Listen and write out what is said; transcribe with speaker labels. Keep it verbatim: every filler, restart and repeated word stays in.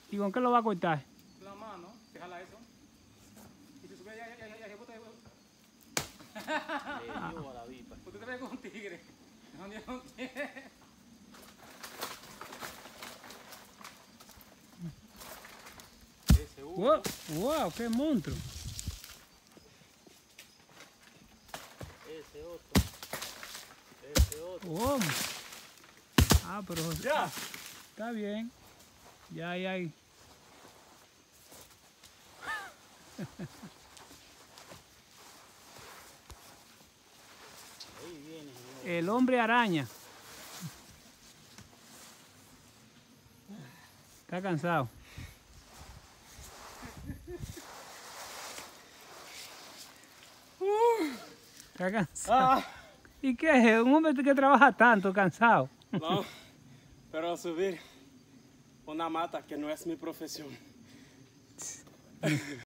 Speaker 1: ¿Y con qué lo va a cortar?
Speaker 2: La mano, te jala eso. Y te sube allá, allá, allá, allá, bota.
Speaker 3: Le dio a la vipa.
Speaker 2: Usted te ve con un tigre. No, ni un tigre.
Speaker 3: Ese uno.
Speaker 1: Wow, wow, qué monstruo.
Speaker 3: Ese otro. Ese otro.
Speaker 1: Wow. Ah, pero
Speaker 2: Ya.
Speaker 1: está bien. Ya, ya. Ahí
Speaker 3: viene, señor.
Speaker 1: el hombre araña. Está cansado. Está cansado.
Speaker 2: Ah,
Speaker 1: ¿Y qué es? Un hombre que trabaja tanto, cansado.
Speaker 2: no, pero subir una mata que no es mi profesión.